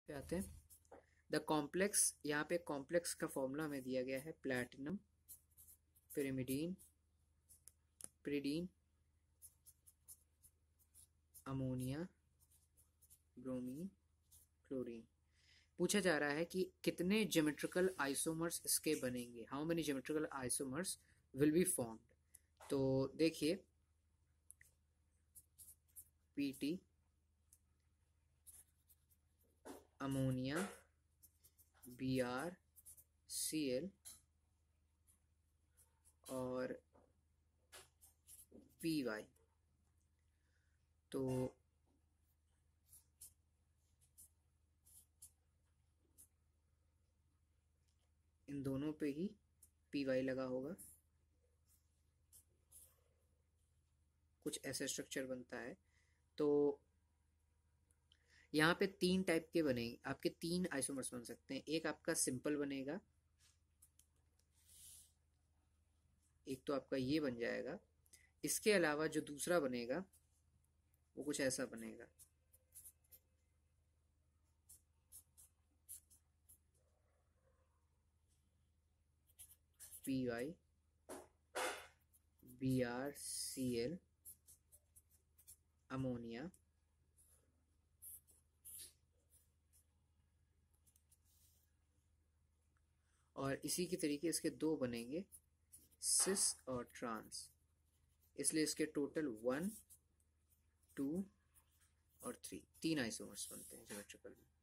पे आते हैं। द कॉम्प्लेक्स, यहाँ पे कॉम्प्लेक्स का फॉर्मूला हमें दिया गया है platinum, pyrimidine, pyridine, ammonia, bromine, chlorine. पूछा जा रहा है कि कितने ज्योमेट्रिकल आइसोमर्स इसके बनेंगे, how many geometrical isomers will be formed. तो देखिए पीटी, अमोनिया, BrCl और Py। तो इन दोनों पे ही Py लगा होगा, कुछ ऐसा स्ट्रक्चर बनता है। तो यहाँ पे 3 टाइप के बनेंगे आपके, 3 आइसोमर्स बन सकते हैं। एक आपका सिंपल बनेगा, एक तो आपका ये बन जाएगा। इसके अलावा जो दूसरा बनेगा वो कुछ ऐसा बनेगा। Py, BrCl, अमोनिया, और इसी के तरीके इसके 2 बनेंगे, सिस और ट्रांस। इसलिए इसके टोटल 1, 2 और 3 आइसोमर्स बनते हैं ज्योमेट्रिकल में।